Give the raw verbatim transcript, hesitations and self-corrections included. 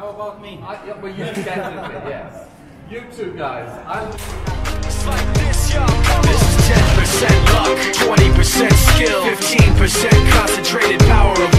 How about me? I, yeah, well, you definitely, yes. You two guys. I It's like this, yo. This is ten percent luck, twenty percent skill, fifteen percent concentrated power of